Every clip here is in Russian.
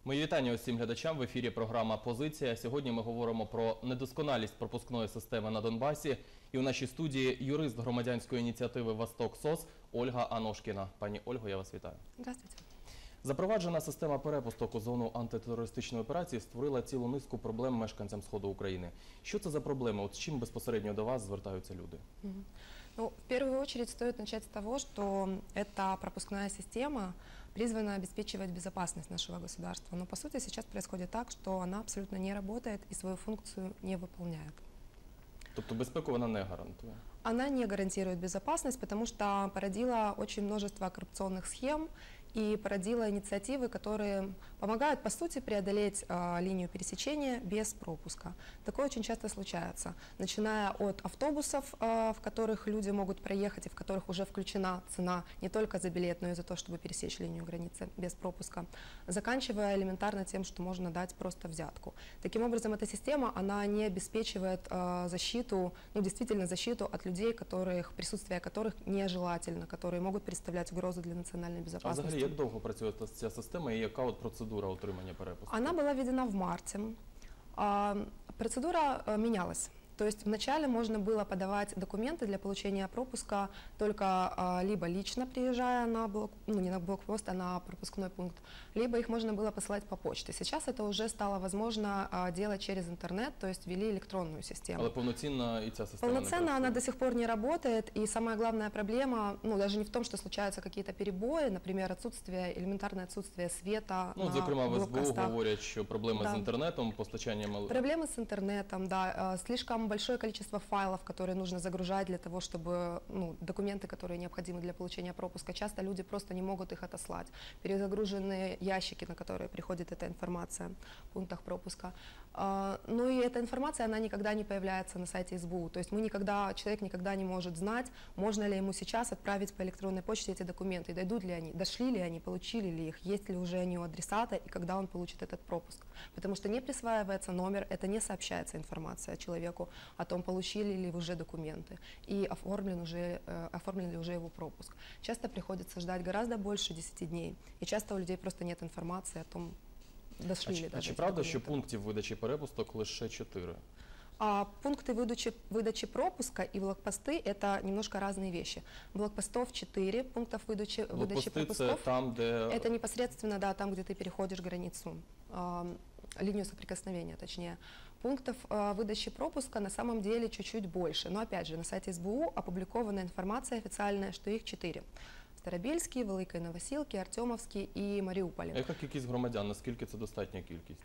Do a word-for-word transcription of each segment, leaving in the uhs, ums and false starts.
Мої вітання усім глядачам. В ефірі програма «Позиція». Сьогодні ми говоримо про недосконалість пропускної системи на Донбасі. І у нашій студії юрист громадянської ініціативи «Восток СОС» Ольга Аношкіна. Пані Ольго, я вас вітаю. Здравствуйте. Запроваджена система перепусток у зону антитерористичної операції створила цілу низку проблем мешканцям Сходу України. Що це за проблеми? От з чим безпосередньо до вас звертаються люди? Угу. Ну, в первую очередь стоит начать с того, что эта пропускная система призвана обеспечивать безопасность нашего государства. Но по сути сейчас происходит так, что она абсолютно не работает и свою функцию не выполняет. Тобто безпеку вона не гарантує? Она не гарантирует безопасность, потому что породила очень множество коррупционных схем и породила инициативы, которые помогают, по сути, преодолеть э, линию пересечения без пропуска. Такое очень часто случается, начиная от автобусов, э, в которых люди могут проехать и в которых уже включена цена не только за билет, но и за то, чтобы пересечь линию границы без пропуска, заканчивая элементарно тем, что можно дать просто взятку. Таким образом, эта система, она не обеспечивает э, защиту, ну, действительно защиту от людей, которых, присутствие которых нежелательно, которые могут представлять угрозу для национальной безопасности. Як довго працює ця система і яка от процедура отримання перепустки? Она была введена в марте. Процедура менялась. То есть вначале можно было подавать документы для получения пропуска только а, либо лично приезжая на блок, ну не на блокпост, а на пропускной пункт, либо их можно было посылать по почте. Сейчас это уже стало возможно а, делать через интернет, то есть ввели электронную систему. Але полноценно и ця система Полноценно она до сих пор не работает, и самая главная проблема, ну даже не в том, что случаются какие-то перебои, например, отсутствие, элементарное отсутствие света ну, на зокрема, в блокпостах. СБУ говорять, що проблеми Да. з інтернетом, постачанням... Проблемы с интернетом, да, слишком большое количество файлов, которые нужно загружать для того, чтобы, ну, документы, которые необходимы для получения пропуска, часто люди просто не могут их отослать. Перезагруженные ящики, на которые приходит эта информация в пунктах пропуска. Ну и эта информация, она никогда не появляется на сайте СБУ. То есть мы никогда, человек никогда не может знать, можно ли ему сейчас отправить по электронной почте эти документы, дойдут ли они, дошли ли они, получили ли их, есть ли уже они у адресата и когда он получит этот пропуск. Потому что не присваивается номер, это не сообщается информация человеку о том, получили ли уже документы и оформлен уже, э, оформлен ли уже его пропуск. Часто приходится ждать гораздо больше десяти дней, и часто у людей просто нет информации о том, дошли ли даже. А чи правда, що пунктів видачі перепусток лише чотири? А пункты выдачи, выдачи пропуска и блокпосты – это немножко разные вещи. Блокпостов четыре, пунктов выдачи, выдачи пропусков. Там, где... Это непосредственно, да, там, где ты переходишь границу, э, линию соприкосновения, точнее. Пунктов э, выдачи пропуска на самом деле чуть-чуть больше. Но опять же, на сайте СБУ опубликована информация официальная, что их четыре. Старобільський, Великий Новосілки, Артемовський і Маріуполь. А яка кількість громадян? Наскільки це достатня кількість?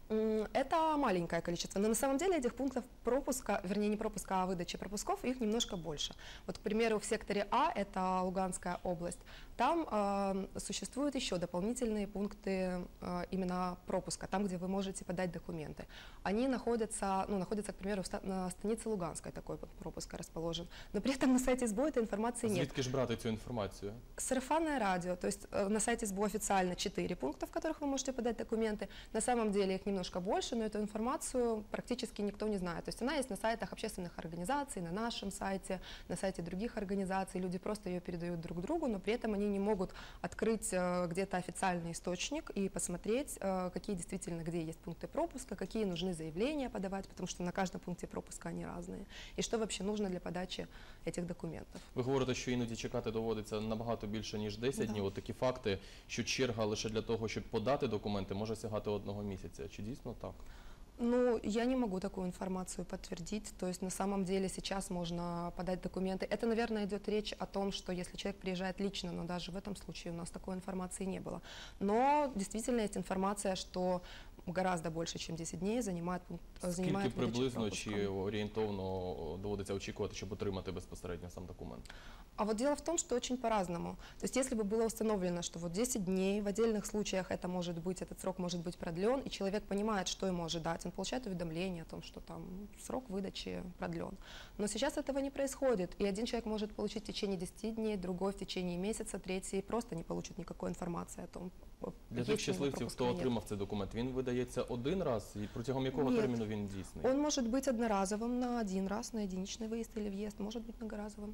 Это маленькое количество, но на самом деле этих пунктов пропуска, вернее не пропуска, а выдачи пропусков, их немножко больше. Вот, к примеру, в секторе А, это Луганская область, там э, существуют еще дополнительные пункты э, именно пропуска, там, где вы можете подать документы. Они находятся, ну, находятся, к примеру, в ста на станице Луганской такой пропуск расположен, но при этом на сайте СБУ этой информации нет. Звідки ж брати цю інформацію? Сарафанное радио, то есть э, на сайте СБУ официально четыре пункта, в которых вы можете подать документы, на самом деле их немножко больше, но эту информацию практически никто не знает. То есть она есть на сайтах общественных организаций, на нашем сайте, на сайте других организаций. Люди просто ее передают друг другу, но при этом они не могут открыть э, где-то официальный источник и посмотреть, э, какие действительно, где есть пункты пропуска, какие нужны заявления подавать, потому что на каждом пункте пропуска они разные. И что вообще нужно для подачи этих документов. Ви говорите, що іноді чекати доводиться набагато більше, ніж десять Да. днів. От такі факти, що черга лише для того, щоб подати документи, може сягати одного місяця. Чи дійсно так? Ну, я не могу такую информацию подтвердить. То есть на самом деле сейчас можно подать документы. Это, наверное, идет речь о том, что если человек приезжает лично, но даже в этом случае у нас такой информации не было. Но действительно есть информация, что гораздо больше, чем десять дней занимает пункт. Скільки приблизно чи орієнтовно доводиться очікувати, щоб отримати безпосередньо сам документ? А вот дело в том, что очень по-разному. То есть если бы было установлено, что вот десять дней, в отдельных случаях это может быть, этот срок может быть продлен, и человек понимает, что ему ожидать, он получает уведомление о том, что там срок выдачи продлен. Но сейчас этого не происходит, и один человек может получить в течение десяти дней, другой в течение месяца, третий просто не получит никакой информации о том, Для тих щасливців, хто отримав цей документ, він видається один раз, і протягом якого Нет. терміну він дійсний? Он может быть одноразовым на один раз, на единичный выезд или въезд, может быть многоразовым.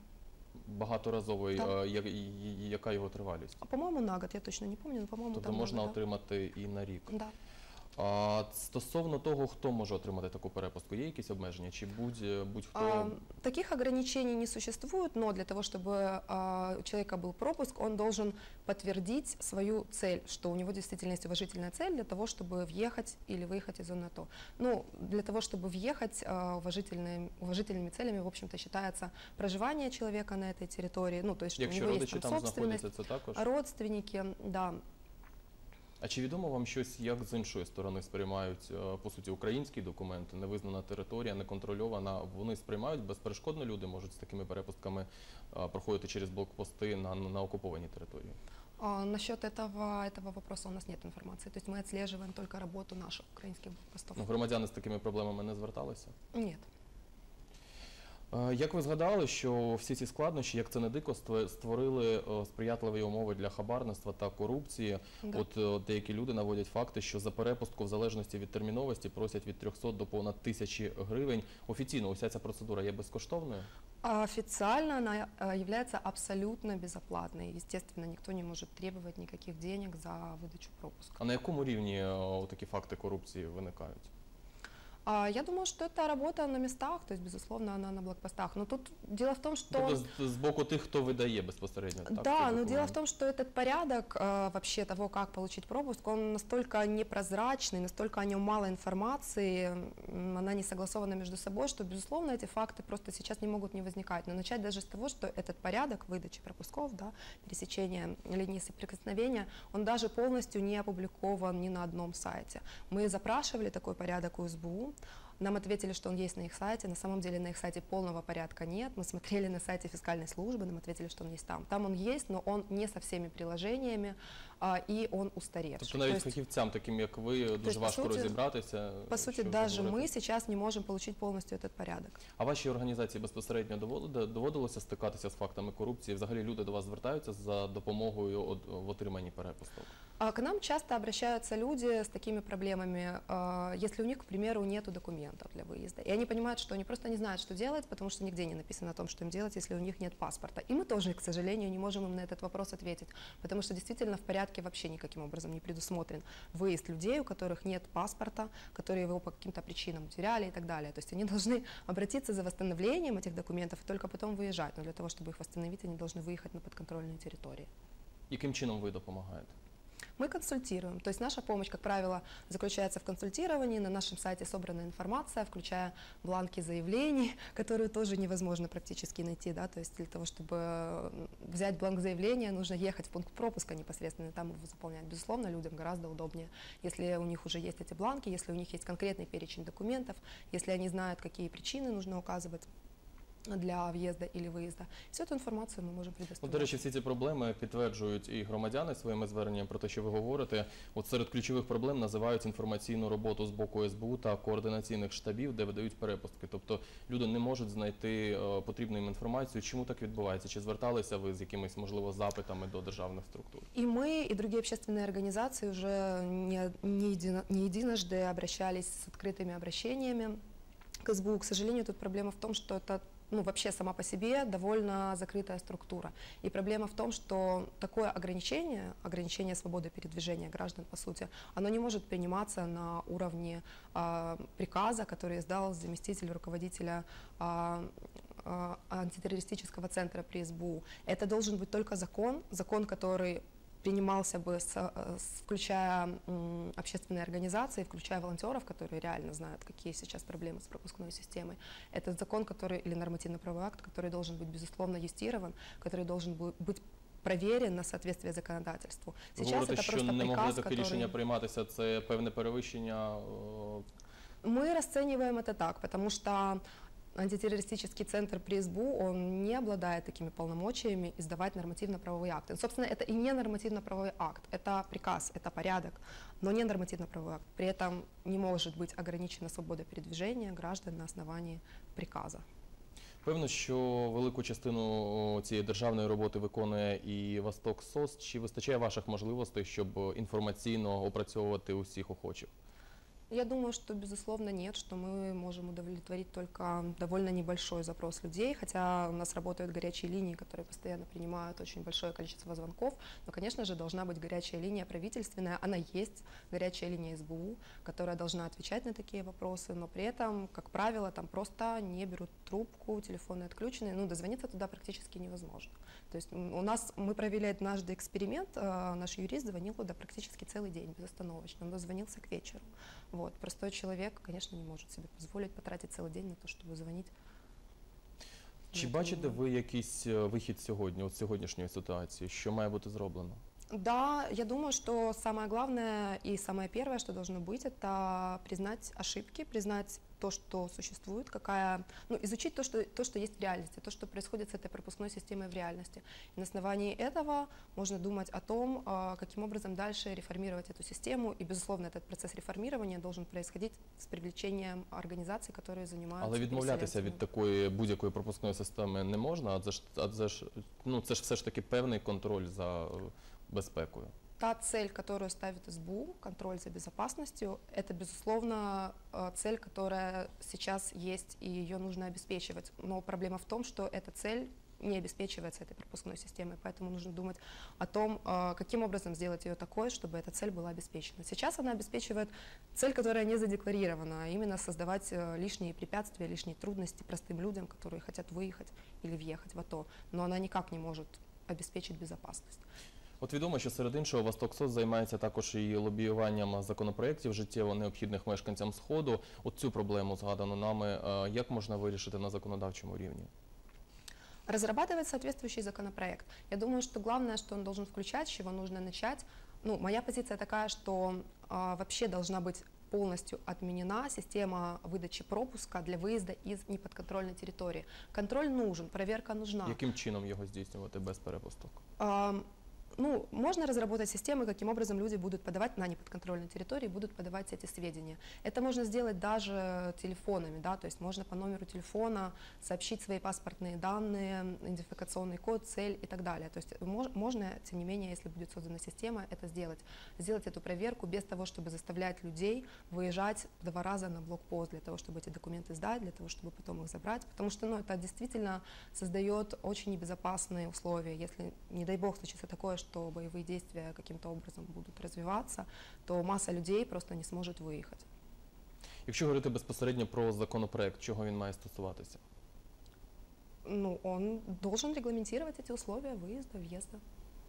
багаторазовий, Так. е, я- і- і- яка його тривалість? А, по-моему, на год, я точно не помню, но, по-моему, Тобто там на можна год, да. отримати і на рік. Да. А стосовно того, хто може отримати таку перепустку, є якісь обмеження? Чи будь, будь-хто? А, Таких ограничений не существует, но для того, чтобы а, у человека был пропуск, он должен подтвердить свою цель, что у него действительно есть уважительная цель для того, чтобы въехать или выехать из зоны АТО. Ну, для того, чтобы въехать, а, уважительными, уважительными целями, в общем-то, считается проживание человека на этой территории, ну, то есть, что Якщо у него есть родичі там там собственность, знаходяться, це також? родственники, да. А чи відомо вам щось, як з іншої сторони сприймають, е, по суті, українські документи, невизнана територія, неконтрольована, вони сприймають безперешкодно, люди можуть з такими перепустками е, проходити через блокпости на, на окупованій території? А, насчет этого, этого вопроса у нас нет информации, то есть мы отслеживаем только работу наших украинских блокпостов. Ну, громадяни з такими проблемами не зверталися? Нет. Е, Як ви згадали, що всі ці складнощі, як це не дико, ство- створили е, сприятливі умови для хабарництва та корупції. Да. От е, деякі люди наводять факти, що за перепустку в залежності від терміновості просять від трьохсот до понад тисячі гривень. Офіційно уся ця процедура є безкоштовною? А Официально она э, является абсолютно безоплатной. Естественно, никто не может требовать никаких денег за выдачу пропуска. А на якому рівні е, такі факти корупції виникають? А Я думаю, что это работа на местах, то есть, безусловно, она на блокпостах. Но тут дело в том, Тобто что... з, з боку тих, хто видає безпосередньо. Так, Да, цей но документ? дело в том, что этот порядок э, вообще того, как получить пропуск, он настолько непрозрачный, настолько о нем мало информации, м, она не согласована между собой, что, безусловно, эти факты просто сейчас не могут не возникать. Но начать даже с того, что этот порядок выдачи пропусков, да, пересечения линии соприкосновения, он даже полностью не опубликован ни на одном сайте. Мы запрашивали такой порядок у СБУ, нам ответили, что он есть на их сайте. На самом деле на их сайте полного порядка нет. Мы смотрели на сайте фискальной службы, нам ответили, что он есть там. Там он есть, но он не со всеми приложениями, а, и он устаревший. Тобто навіть То есть, фахівцям, таким як ви, дуже по важко суті- розібратися. по сути, що даже говорити. мы сейчас не можем получить полностью этот порядок. А вашій організації безпосередньо доводило- доводилося стикатися з фактами корупції? Взагалі люди до вас звертаються за допомогою от- в отриманні перепусток? А К нам часто обращаются люди с такими проблемами, а, если у них, к примеру, нет документов для выезда. И они понимают, что они просто не знают, что делать, потому что нигде не написано о том, что им делать, если у них нет паспорта. И мы тоже, к сожалению, не можем им на этот вопрос ответить, потому что действительно в порядке вообще никаким образом не предусмотрен выезд людей, у которых нет паспорта, которые его по каким-то причинам утеряли и так далее. То есть они должны обратиться за восстановлением этих документов и только потом выезжать. Но для того, чтобы их восстановить, они должны выехать на подконтрольные территории. Яким чином ви допомагаєте? Мы консультируем, то есть наша помощь, как правило, заключается в консультировании, на нашем сайте собрана информация, включая бланки заявлений, которые тоже невозможно практически найти, да, то есть для того, чтобы взять бланк заявления, нужно ехать в пункт пропуска непосредственно, там его заполнять. Безусловно, людям гораздо удобнее, если у них уже есть эти бланки, если у них есть конкретный перечень документов, если они знают, какие причины нужно указывать для в'їзду или виїзду. Всю цю інформацію ми можемо Ну, предоставити. до речі, всі ці проблеми підтверджують і громадяни своїми зверненнями про те, що ви говорите. От серед ключових проблем називають інформаційну роботу з боку ес бе у та координаційних штабів, де видають перепустки. Тобто люди не можуть знайти е, потрібну їм інформацію. Чому так відбувається? Чи зверталися ви з якимись, можливо, запитами до державних структур? И мы, и другие общественные организации уже не, не, едино- не единожды обращались с открытыми обращениями к эс бэ у. К сожалению, тут проблема в том, что это ну, вообще сама по себе довольно закрытая структура. И проблема в том, что такое ограничение, ограничение свободы передвижения граждан, по сути, оно не может приниматься на уровне а, приказа, который издал заместитель руководителя а, а, антитеррористического центра при эс бэ у. Это должен быть только закон, закон, который принимался бы, с, с- включая м, общественные организации, включая волонтеров, которые реально знают, какие сейчас проблемы с пропускной системой. Это закон, который, или нормативно-правовой акт, который должен быть, безусловно, юстирован, который должен бу- быть проверен на соответствие законодательству. Ви Сейчас говорите, это що просто не могли приказ, таке который... рішення прийматися, це певне перевищення. е, Мы расцениваем это так, потому что антитеррористический центр при эс бэ у, он не обладает такими полномочиями издавать нормативно-правовые акты. Собственно, это и не нормативно-правовой акт, это приказ, это порядок, но не нормативно-правовой акт. При этом не может быть ограничена свобода передвижения граждан на основании приказа. Певно, що велику частину о, цієї державної роботи виконує і Восток СОС. Чи вистачає ваших можливостей, щоб інформаційно опрацьовувати усіх охочих? Я думаю, что, безусловно, нет, что мы можем удовлетворить только довольно небольшой запрос людей, хотя у нас работают горячие линии, которые постоянно принимают очень большое количество звонков, но, конечно же, должна быть горячая линия правительственная, она есть, горячая линия эс бэ у, которая должна отвечать на такие вопросы, но при этом, как правило, там просто не берут трубку, телефоны отключены, ну, дозвониться туда практически невозможно. То есть у нас, мы провели однажды эксперимент, наш юрист звонил туда практически целый день, безостановочно, он дозвонился к вечеру. Вот. Простой человек, конечно, не може себе дозволити потратити цілий день на те, щоб дзвонити. Чи бачите ви якийсь вихід сьогодні, от сьогоднішньої ситуації, що має бути зроблено? Да, я думаю, что самое главное и самое первое, что должно быть, это признать ошибки, признать то, что существует, какая, ну, изучить то что, то, что есть в реальности, то, что происходит с этой пропускной системой в реальности. И на основании этого можно думать о том, каким образом дальше реформировать эту систему. И, безусловно, этот процесс реформирования должен происходить с привлечением организаций, которые занимаются. Але відмовлятися від такої будь-якої пропускної системи не можна, адже ж, адже ж, ну, це ж все ж таки певний контроль за безпекою. Та цель, которую ставит эс бэ у, контроль за безопасностью, это, безусловно, цель, которая сейчас есть, и ее нужно обеспечивать. Но проблема в том, что эта цель не обеспечивается этой пропускной системой, поэтому нужно думать о том, каким образом сделать ее такой, чтобы эта цель была обеспечена. Сейчас она обеспечивает цель, которая не задекларирована, а именно создавать лишние препятствия, лишние трудности простым людям, которые хотят выехать или въехать в АТО, но она никак не может обеспечить безопасность. От відомо, що серед іншого Восток-СОС займається також і лобіюванням законопроєктів життєво необхідних мешканцям Сходу. От цю проблему, згадану нами, як можна вирішити на законодавчому рівні? Разрабатывать соответствующий законопроект. Я думаю, что главное, что он должен включать, с чего нужно начать. Ну, моя позиция такая, что а, вообще должна быть полностью отменена система выдачи пропуска для выезда из неподконтрольной территории. Контроль нужен, проверка нужна. Яким чином його здійснювати без перепусток? А, Ну, можно разработать системы, каким образом люди будут подавать на неподконтрольной территории, будут подавать эти сведения. Это можно сделать даже телефонами, да, то есть можно по номеру телефона сообщить свои паспортные данные, идентификационный код, цель и так далее. То есть можно, тем не менее, если будет создана система, это сделать. Сделать эту проверку без того, чтобы заставлять людей выезжать два раза на блокпост для того, чтобы эти документы сдать, для того, чтобы потом их забрать. Потому что, ну, это действительно создает очень небезопасные условия. Если, не дай бог, случится такое, что что боевые действия каким-то образом будут развиваться, то масса людей просто не сможет выехать. Якщо говорити безпосередньо про законопроект, чого він має стосуватися? Ну, он должен регламентировать эти условия выезда, въезда.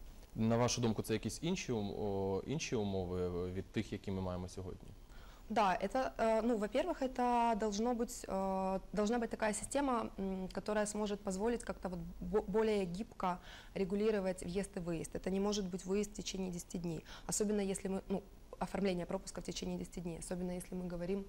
На вашу думку, це якісь інші, інші умови від тих, які ми маємо сьогодні? Да, это, ну, во-первых, это должно быть, должна быть такая система, которая сможет позволить как-то вот более гибко регулировать въезд и выезд. Это не может быть выезд в течение десяти дней, особенно если мы, ну, оформление пропуска в течение десяти дней, особенно если мы говорим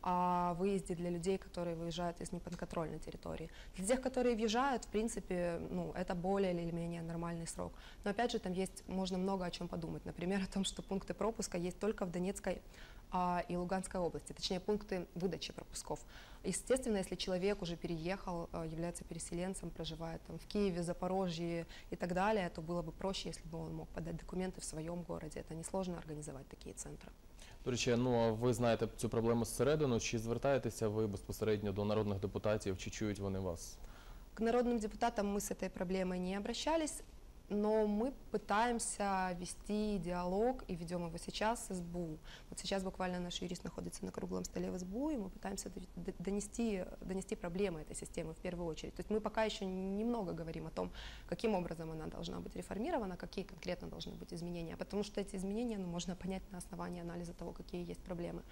о выезде для людей, которые выезжают из неподконтрольной территории. Для тех, которые въезжают, в принципе, ну, это более или менее нормальный срок. Но опять же, там есть, можно много о чем подумать. Например, о том, что пункты пропуска есть только в Донецкой а, и Луганской области, точнее, пункты выдачи пропусков. Естественно, если человек уже переехал, является переселенцем, проживает там в Киеве, Запорожье и так далее, то было бы проще, если бы он мог подать документы в своем городе. Это несложно организовать такие центры. До речі, ну а ви знаєте цю проблему зсередину, чи звертаєтеся ви безпосередньо до народних депутатів, чи чують вони вас? К народным депутатам мы с этой проблемой не обращались, но мы пытаемся вести диалог и ведем его сейчас с эс бэ у. Вот сейчас буквально наш юрист находится на круглом столе в эс бэ у, и мы пытаемся донести, донести проблемы этой системы в первую очередь. То есть мы пока еще немного говорим о том, каким образом она должна быть реформирована, какие конкретно должны быть изменения, потому что эти изменения, ну, можно понять на основании анализа того, какие есть проблемы.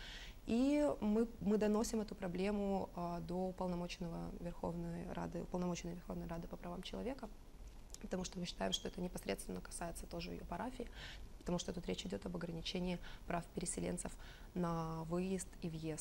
И мы, мы доносим эту проблему а, до уполномоченного Верховной Рады, уполномоченной Верховной Рады по правам человека, потому что мы считаем, что это непосредственно касается тоже ее парафии, потому что тут речь идет об ограничении прав переселенцев на выезд и въезд.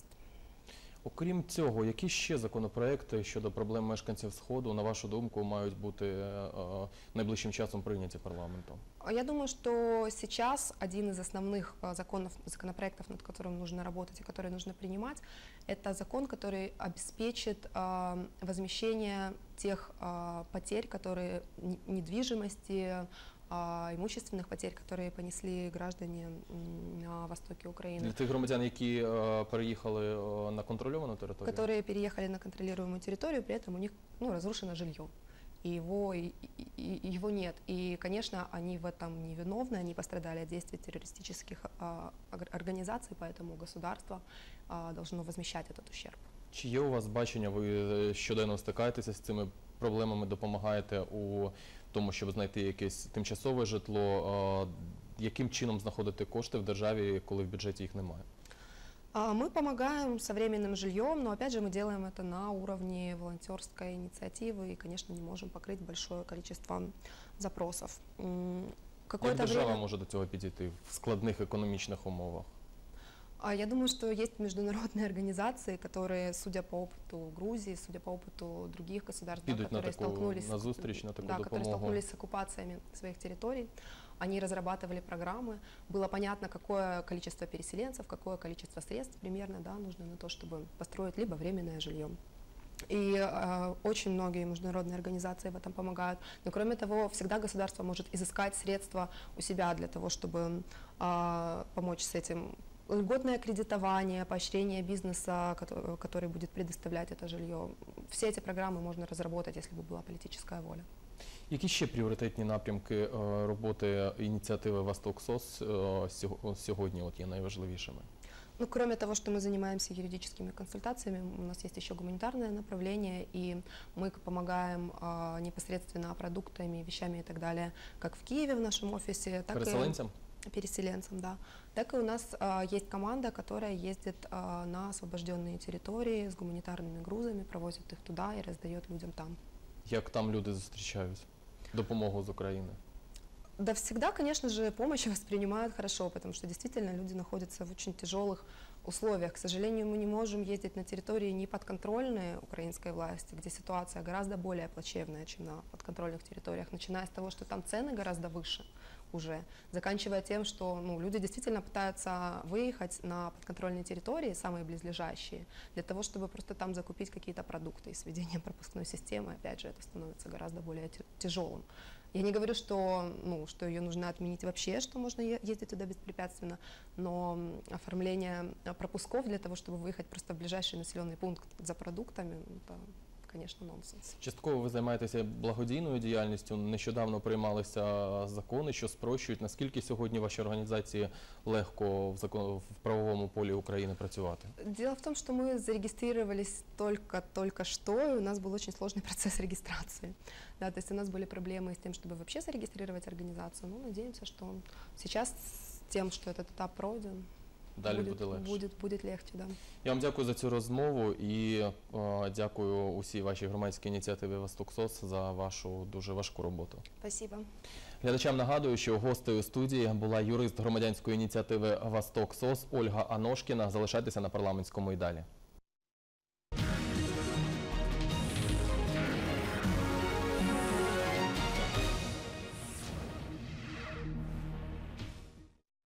Окрім цього, які ще законопроекти щодо проблем мешканців Сходу, на вашу думку, мають бути е, найближчим часом прийняті парламентом? Я думаю, что сейчас один из основных законов, законопроектов, над которым нужно работать и который нужно принимать, это закон, который обеспечит э, возмещение тех э, потерь, которые недвижимости, а, имущественных потерь, которые понесли граждане м, на востоке Украины, Для тих громадян, які е, переїхали е, на контрольовану територію? которые переехали на контролируемую территорию, при этом у них ну, разрушено жилье. И его, и, и- и его нет. И, конечно, они в этом не виновны, они пострадали от действий террористических а, ор- организаций, поэтому государство а, должно возмещать этот ущерб. Чи є у вас бачення, ви е, щоденно стикаєтеся з цими проблемами, допомагаєте у тому, щоб знайти якесь тимчасове житло? Е, Яким чином знаходити кошти в державі, коли в бюджеті їх немає? А, Мы помогаем со временным жильем, но опять же мы делаем это на уровне волонтерской инициативы и, конечно, не можем покрыть большое количество запросов. М, Як Какое-то держава время... може до цього підійти в складних економічних умовах? А, Я думаю, что есть международные организации, которые, судя по опыту Грузии, судя по опыту других государств, да, Підуть на которые таку столкнулись, на с- зустріч, на таку да, которые допомогу? столкнулись с оккупациями своих территорий, они разрабатывали программы, было понятно, какое количество переселенцев, какое количество средств примерно да, нужно на то, чтобы построить либо временное жилье. И э, очень многие международные организации в этом помогают. Но кроме того, всегда государство может изыскать средства у себя для того, чтобы э, помочь с этим. Льготное кредитование, поощрение бизнеса, который, который будет предоставлять это жилье. Все эти программы можно разработать, если бы была политическая воля. Які ще пріоритетні напрямки е, роботи ініціативи «Восток СОС» е, сього- сьогодні от є найважливішими? Ну, кроме того, что мы занимаемся юридическими консультациями, у нас есть еще гуманитарное направление, и мы к- помогаем а, непосредственно продуктами, вещами и так далее, как в Киеве в нашем офисе, так Переселенцям? и переселенцам, да. Так и у нас а, есть команда, которая ездит а, на освобожденные территории с гуманитарными грузами, провозит их туда и раздает людям там. Як там люди зустрічають допомогу з України? Да, всегда, конечно же, помощь воспринимают хорошо, потому что действительно люди находятся в очень тяжелых условиях. К сожалению, мы не можем ездить на территории неподконтрольные украинской власти, где ситуация гораздо более плачевная, чем на подконтрольных территориях, начиная с того, что там цены гораздо выше уже, заканчивая тем, что ну, люди действительно пытаются выехать на подконтрольные территории, самые близлежащие, для того, чтобы просто там закупить какие-то продукты. И с введением пропускной системы, опять же, это становится гораздо более тя- тяжелым. Я не говорю, что, ну, что ее нужно отменить вообще, что можно е- ездить туда беспрепятственно, но м, оформление а, пропусков для того, чтобы выехать просто в ближайший населенный пункт за продуктами, это, конечно, нонсенс. Частково ви займаєтеся благодійною діяльністю. Нещодавно приймалися закони, що спрощують. Наскільки сьогодні вашій організації легко в, закон... в правовому полі України працювати? Дело в том, что мы зарегистрировались только-только что, и у нас был очень сложный процесс регистрации. Да, то есть у нас были проблемы с тем, чтобы вообще зарегистрировать организацию. Ну, надеемся, что сейчас с тем, что этот этап пройден, Далі будет, буде легше. будет, будет легче, да. Я вам дякую за цю розмову і е, дякую усій вашій громадській ініціативі «Восток СОС» за вашу дуже важку роботу. Спасибо. Глядачам нагадую, що гостею студії була юрист громадянської ініціативи «Восток СОС» Ольга Аношкіна. Залишайтеся на парламентському і далі.